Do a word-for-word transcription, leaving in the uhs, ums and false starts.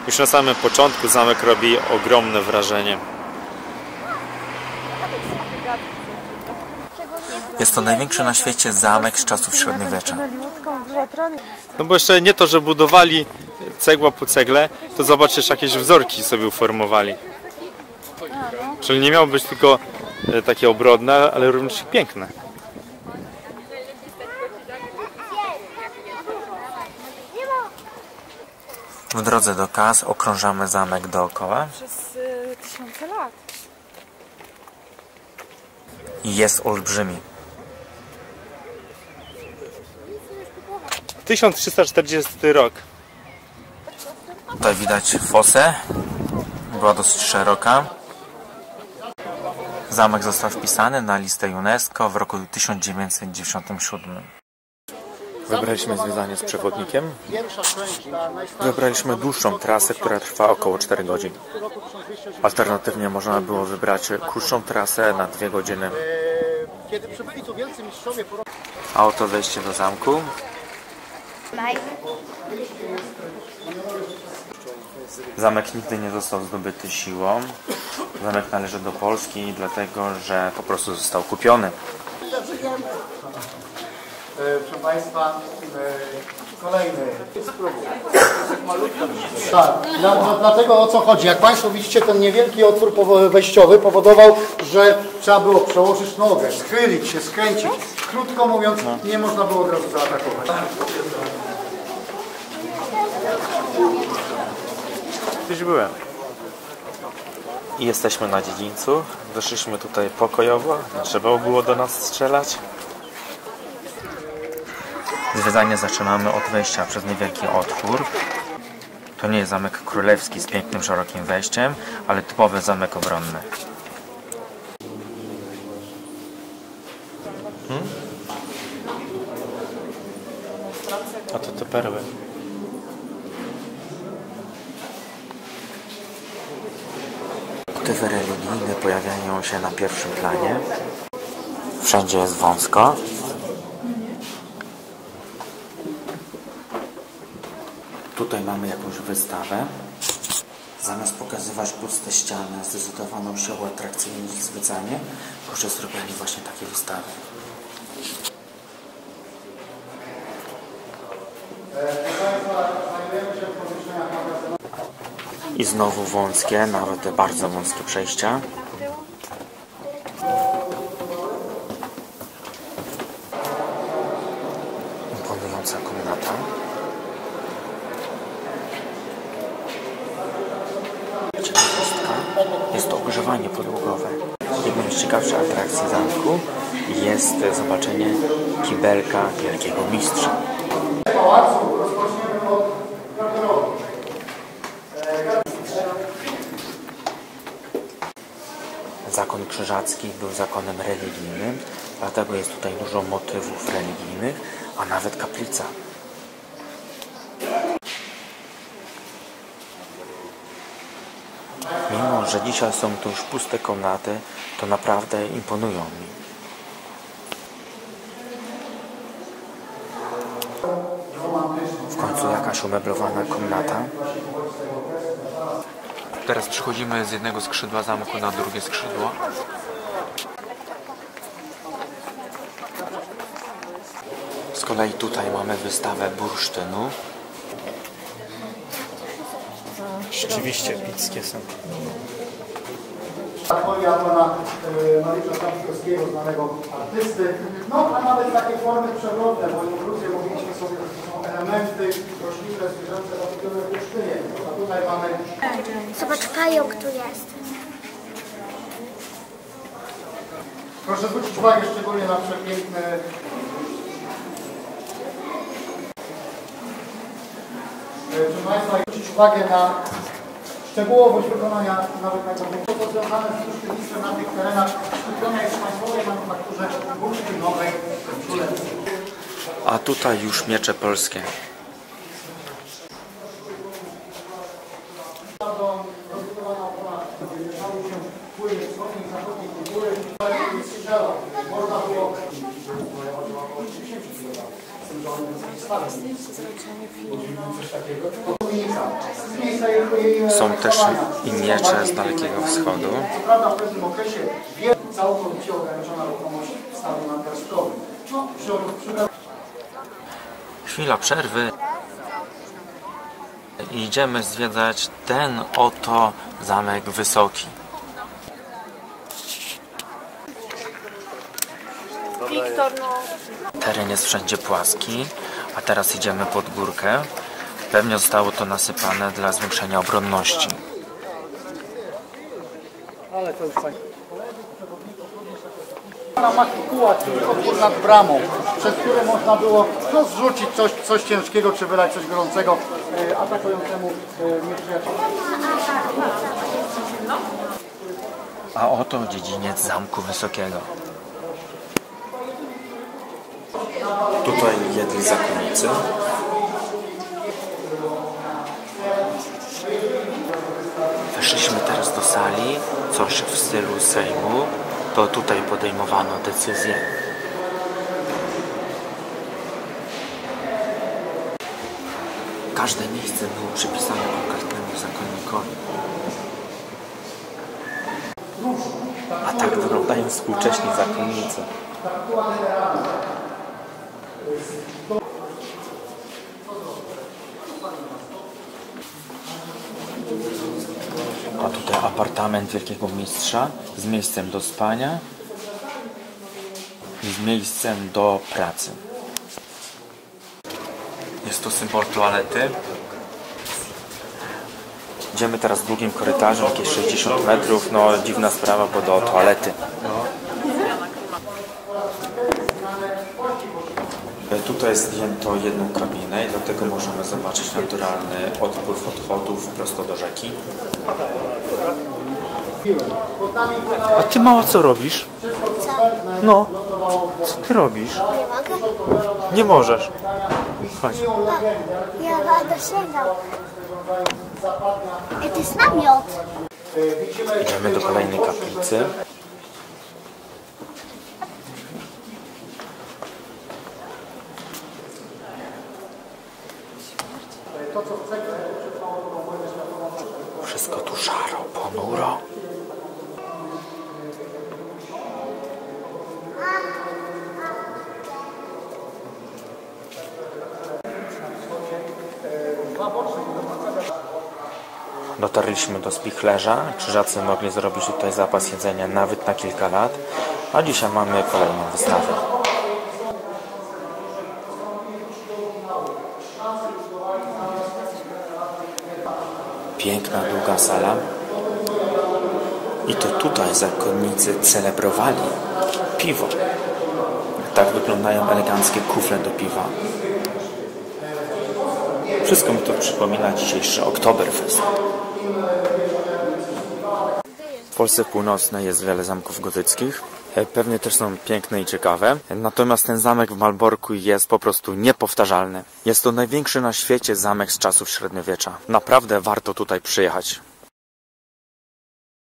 Już na samym początku zamek robi ogromne wrażenie. Jest to największy na świecie zamek z czasów średniowiecza. No bo jeszcze nie to, że budowali cegła po cegle, to zobaczysz, jakieś wzorki sobie uformowali. Czyli nie miało być tylko takie obrodne, ale również piękne. W drodze do Kas okrążamy zamek dookoła. Przez tysiące lat. I jest olbrzymi. tysiąc trzysta czterdziesty rok. Tutaj widać fosę. Była dosyć szeroka. Zamek został wpisany na listę UNESCO w roku tysiąc dziewięćset dziewięćdziesiątym siódmym. Wybraliśmy związanie z przewodnikiem. Wybraliśmy dłuższą trasę, która trwa około cztery godziny. Alternatywnie można było wybrać krótszą trasę na dwie godziny. A oto wejście do zamku. Zamek nigdy nie został zdobyty siłą. Zamek należy do Polski, dlatego że po prostu został kupiony. Proszę Państwa, kolejny. Tak, dla, dla, dlatego o co chodzi? Jak Państwo widzicie, ten niewielki otwór wejściowy powodował, że trzeba było przełożyć nogę, schylić się, skręcić. Krótko mówiąc, nie można było od razu zaatakować. Gdzieś byłem. I jesteśmy na dziedzińcu. Weszliśmy tutaj pokojowo. Nie trzeba było do nas strzelać. Zwiedzanie zaczynamy od wejścia przez niewielki otwór. To nie jest zamek królewski z pięknym, szerokim wejściem, ale typowy zamek obronny. Hmm? A to te perły. Motywy religijne pojawiają się na pierwszym planie. Wszędzie jest wąsko. Tutaj mamy jakąś wystawę. Zamiast pokazywać puste ściany, zdecydowano się uatrakcyjnić zwiedzanie, proszę zrobili właśnie takie wystawy. I znowu wąskie, nawet bardzo wąskie przejścia. Imponująca komnata. Ciekawostka. Jest to ogrzewanie podłogowe. Jedną z ciekawszych atrakcji zamku jest zobaczenie kibelka Wielkiego Mistrza. Zakon krzyżacki był zakonem religijnym, dlatego jest tutaj dużo motywów religijnych, a nawet kaplica. Mimo że dzisiaj są to już puste komnaty, to naprawdę imponują mi. W końcu jakaś umeblowana komnata. Teraz przechodzimy z jednego skrzydła zamku na drugie skrzydło. Z kolei tutaj mamy wystawę bursztynu. Rzeczywiście epickie są. Folia pana Mariusza Kamskowskiego, znanego artysty. No, a nawet takie formy przewrotne, bo inkluzję mówiliśmy sobie, że to są elementy roślinne, zwierzęce zakupione w bursztynie. A tutaj mamy... Zobacz, pająk tu jest. Proszę zwrócić uwagę szczególnie na przepiękne... Proszę Państwa, zwrócić uwagę na szczegółowość wykonania nawet najpierw związane z bursztynictwem na tych terenach skupione jest w państwowej manufakturze bursztynowej w Królewskiej. A tutaj już miecze polskie. Można było coś takiego. miejsca jej, jej Są też powstawania. i miecze z Dalekiego Wschodu. Co prawda w pewnym okresie wie, całkowicie ograniczona ruchomość w stanie nadgarstkowym. No, przy, przy... Chwila przerwy. Idziemy zwiedzać ten oto zamek wysoki. Wiktor, no. Teren jest wszędzie płaski, a teraz idziemy pod górkę. Pewnie zostało to nasypane dla zwiększenia obronności. Ale to już fajnie. Na makikuła, czyli otwór nad bramą, przez który można było no, zrzucić coś, coś ciężkiego, czy wylać coś gorącego e, atakującemu e, nieprzyjacielowi. A oto dziedziniec Zamku Wysokiego. Tutaj jedli zakonnicy. Weszliśmy teraz do sali, coś w stylu Sejmu. To tutaj podejmowano decyzje. Każde miejsce było przypisane konkretnemu zakonnikowi. A tak wyglądają współcześni zakonnicy. A tutaj apartament wielkiego mistrza z miejscem do spania i z miejscem do pracy. Jest to symbol toalety. Idziemy teraz długim korytarzem, jakieś sześćdziesiąt metrów. No dziwna sprawa, bo do toalety. Tutaj zdjęto jedną kabinę i dlatego możemy zobaczyć naturalny odpływ odchodów prosto do rzeki. A ty mała co robisz? No, co ty robisz? Nie mogę? Nie możesz. Chodź. Ja będę sięgał. Ej, to jest namiot. Idziemy do kolejnej kaplicy. Wszystko tu szaro, ponuro. Dotarliśmy do spichlerza. Krzyżacy mogli zrobić tutaj zapas jedzenia nawet na kilka lat, a dzisiaj mamy kolejną wystawę. Piękna, długa sala. I to tutaj zakonnicy celebrowali piwo. Tak wyglądają eleganckie kufle do piwa. Wszystko mi to przypomina dzisiejszy Oktoberfest. W Polsce Północnej jest wiele zamków gotyckich. Pewnie też są piękne i ciekawe. Natomiast ten zamek w Malborku jest po prostu niepowtarzalny. Jest to największy na świecie zamek z czasów średniowiecza. Naprawdę warto tutaj przyjechać.